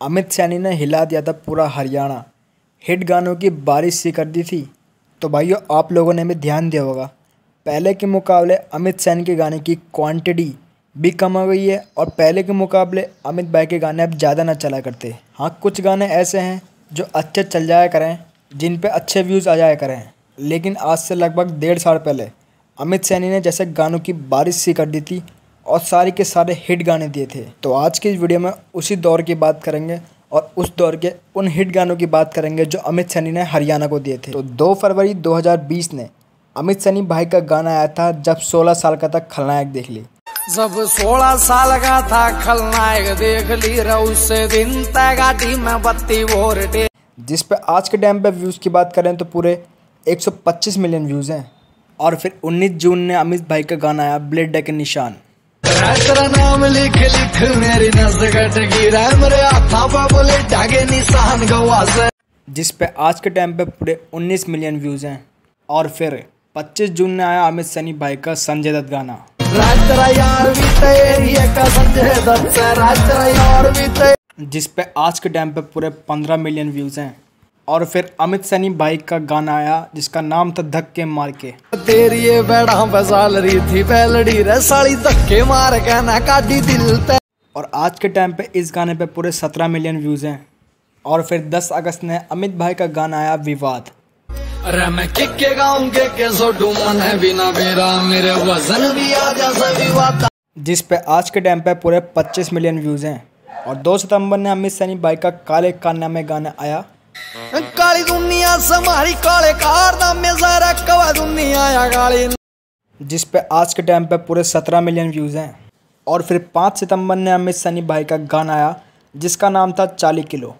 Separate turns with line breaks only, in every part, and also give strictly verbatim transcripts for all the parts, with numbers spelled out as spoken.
अमित सैनी ने हिला दिया था पूरा हरियाणा, हिट गानों की बारिश सी कर दी थी। तो भाइयों आप लोगों ने भी ध्यान दिया होगा, पहले के मुकाबले अमित सैनी के गाने की क्वांटिटी भी कम हो गई है और पहले के मुकाबले अमित भाई के गाने अब ज़्यादा ना चला करते। हाँ, कुछ गाने ऐसे हैं जो अच्छे चल जाया करें, जिन पे अच्छे व्यूज़ आ जाया करें, लेकिन आज से लगभग डेढ़ साल पहले अमित सैनी ने जैसे गानों की बारिश सी कर दी थी और सारे के सारे हिट गाने दिए थे। तो आज की इस वीडियो में उसी दौर की बात करेंगे और उस दौर के उन हिट गानों की बात करेंगे जो अमित सैनी ने हरियाणा को दिए थे। तो दो फरवरी दो हज़ार बीस ने अमित सैनी भाई का गाना आया था जब सोलह साल का था खलनायक देख ली।
जब सोलह साल का था खलनायक देख ली उससे दिन तय गाड़ी में बत्ती वोर डे,
जिस पे आज के टाइम पे व्यूज़ की बात करें तो पूरे एक सौ पच्चीस मिलियन व्यूज़ हैं। और फिर उन्नीस जून ने अमित भाई का गाना आया ब्लेड के निशान।
तेरा नाम लिख लिख मेरी नज़र कट गिरा मेरे हाथा पे बोले जागे निशान गवा से,
जिस पे आज के टाइम पे पूरे उन्नीस मिलियन व्यूज़ हैं। और फिर पच्चीस जून ने आया अमित सैनी भाई का संजय दत्त गाना।
राज तेरा यार भी तेरी का संजय दत्त से, राज तेरा यार भी तेरी,
जिस पे आज के टाइम पे पूरे पंद्रह मिलियन व्यूज़ हैं। और फिर अमित सैनी भाई का गाना आया जिसका नाम था धक्के मार के।
तेरी ये बेड़ा बसाल रही थी पहलड़ी रे साली धक्के मार के ना काटी दिल पे।
और आज के टाइम पे इस गाने पे पूरे सत्रह मिलियन व्यूज़ हैं। और फिर दस अगस्त ने अमित भाई का गाना आया विवाद।
अरे मैं किक्के गाऊं के के सोडू मन है बिना मेरा मेरे वजन भी आ जा विवाद,
जिस पे आज के टाइम पे पूरे पच्चीस मिलियन व्यूज़ हैं। और दो सितंबर ने अमित सैनी भाई का काले कान्हा में गाना आया।
काली दुनिया समारी काले कारनामे में सारा कवा दुनिया या काली,
जिस पे आज के टाइम पे पूरे सत्रह मिलियन व्यूज़ हैं। और फिर पाँच सितंबर ने अमित सैनी भाई का गाना आया जिसका नाम था चालीस किलो,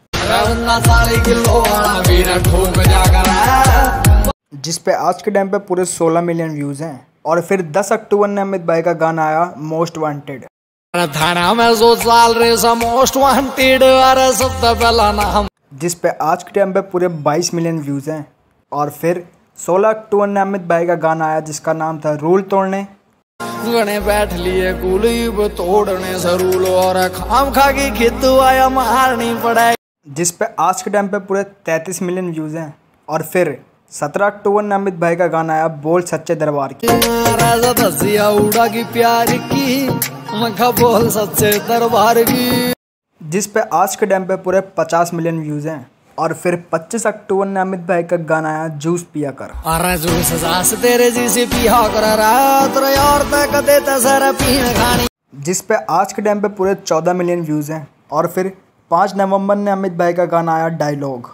जिस पे आज के टाइम पे पूरे सोलह मिलियन व्यूज़ हैं। और फिर दस अक्टूबर ने अमित भाई का गाना आया मोस्ट वांटेड।
थाना में सो साल रे मोस्ट वांटेड अरे सबसे पहला नाम,
जिस पे आज के टाइम पे पूरे बाईस मिलियन व्यूज़ हैं। और फिर सोलह अक्टूबर ने अमित भाई का गाना आया जिसका नाम था रूल तोड़ने।
गणे बैठ लिए कुलीब तोड़ने से रूल और खाम खा की खित आया मारनी पड़े,
जिस पे आज के टाइम पे पूरे तैंतीस मिलियन व्यूज़ हैं। और फिर सत्रह अक्टूबर ने अमित भाई का गाना आया बोल सच्चे दरबार की।
राजा उड़ा की प्यार की मखा बोल सच्चे दरबार की,
जिस पे आज के टाइम पे पूरे पचास मिलियन व्यूज़ हैं। और फिर पच्चीस अक्टूबर ने अमित भाई का गाना आया जूस पिया कर।
अरे जूस सास तेरे जैसे पिया कर रात रे और तक देता सारा पीने खानी, जिस
पे आज के टाइम पे पूरे चौदह मिलियन व्यूज़ हैं। और फिर पाँच नवंबर ने अमित भाई का गाना आया डायलॉग,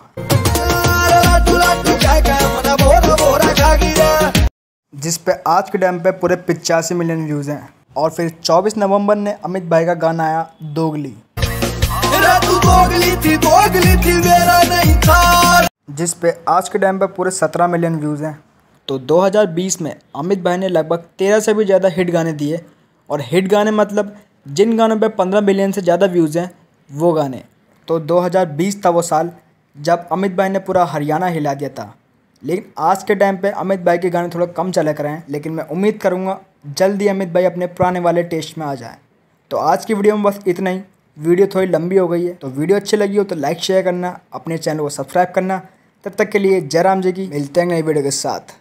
जिस पे आज के टाइम पे पूरे पिचासी मिलियन व्यूज़ हैं। और फिर चौबीस नवंबर ने अमित भाई का गाना आया दोगली,
तू दोगली थी दोगली थी मेरा नहीं था,
जिस पे आज के टाइम पे पूरे सत्रह मिलियन व्यूज़ हैं। तो दो हज़ार बीस में अमित भाई ने लगभग तेरह से भी ज़्यादा हिट गाने दिए। और हिट गाने मतलब जिन गानों पे पंद्रह मिलियन से ज़्यादा व्यूज़ हैं वो गाने। तो दो हज़ार बीस था वो साल जब अमित भाई ने पूरा हरियाणा हिला दिया था। लेकिन आज के टाइम पे अमित भाई के गाने थोड़ा कम चला कर हैं, लेकिन मैं उम्मीद करूँगा जल्दी अमित भाई अपने पुराने वाले टेस्ट में आ जाएँ। तो आज की वीडियो में बस इतना ही। वीडियो थोड़ी लंबी हो गई है, तो वीडियो अच्छी लगी हो तो लाइक शेयर करना, अपने चैनल को सब्सक्राइब करना। तब तक के लिए जय राम जी की, मिलते हैं नई वीडियो के साथ।